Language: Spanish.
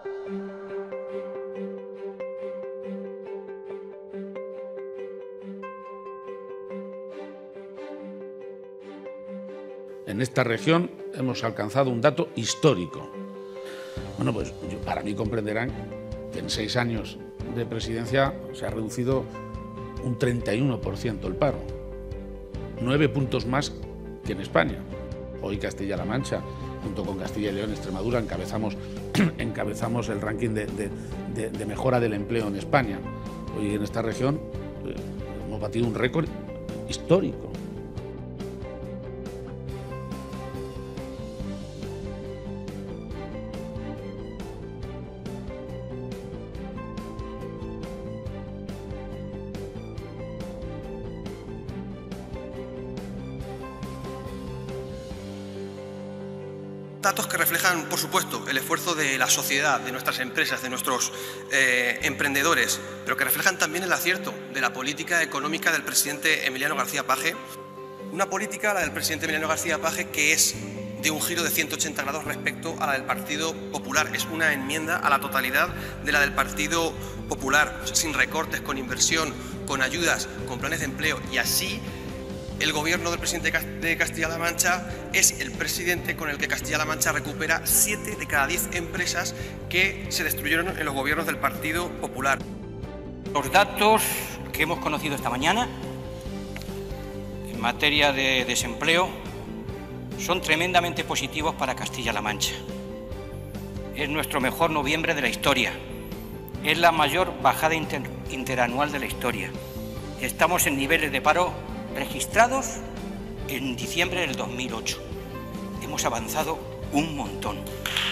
En esta región hemos alcanzado un dato histórico. Bueno, pues para mí comprenderán que en 6 años de presidencia se ha reducido un 31% el paro, 9 puntos más que en España. Hoy Castilla-La Mancha, junto con Castilla y León, Extremadura, encabezamos el ranking de mejora del empleo en España. Hoy en esta región hemos batido un récord histórico. Datos que reflejan, por supuesto, el esfuerzo de la sociedad, de nuestras empresas, de nuestros emprendedores, pero que reflejan también el acierto de la política económica del presidente Emiliano García Paje. Una política, la del presidente Emiliano García Paje, que es de un giro de 180 grados respecto a la del Partido Popular. Es una enmienda a la totalidad de la del Partido Popular, sin recortes, con inversión, con ayudas, con planes de empleo, y así el gobierno del presidente de Castilla-La Mancha es el presidente con el que Castilla-La Mancha recupera 7 de cada 10 empresas que se destruyeron en los gobiernos del Partido Popular. Los datos que hemos conocido esta mañana en materia de desempleo son tremendamente positivos para Castilla-La Mancha. Es nuestro mejor noviembre de la historia. Es la mayor bajada interanual de la historia. Estamos en niveles de paro registrados en diciembre del 2008. Hemos avanzado un montón.